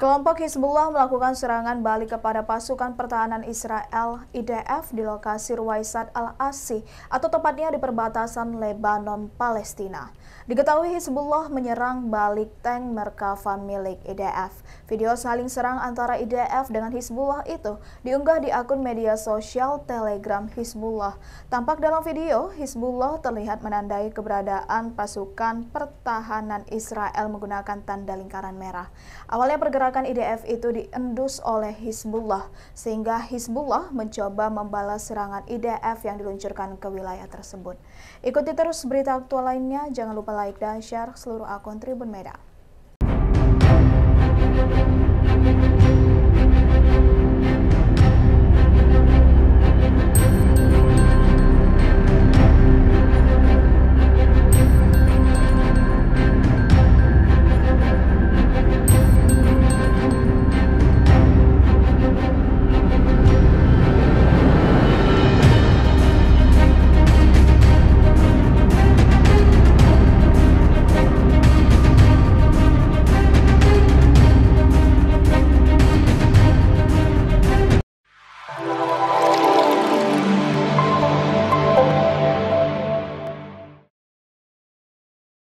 Kelompok Hizbullah melakukan serangan balik kepada pasukan pertahanan Israel (IDF) di lokasi Ruwaisat al-Asi atau tepatnya di perbatasan Lebanon-Palestina. Diketahui Hizbullah menyerang balik tank Merkava milik IDF. Video saling serang antara IDF dengan Hizbullah itu diunggah di akun media sosial Telegram Hizbullah. Tampak dalam video, Hizbullah terlihat menandai keberadaan pasukan pertahanan Israel menggunakan tanda lingkaran merah. Awalnya pergerakan IDF itu diendus oleh Hizbullah, sehingga Hizbullah mencoba membalas serangan IDF yang diluncurkan ke wilayah tersebut. Ikuti terus berita aktual lainnya, jangan lupa like dan share seluruh akun Tribun Medan.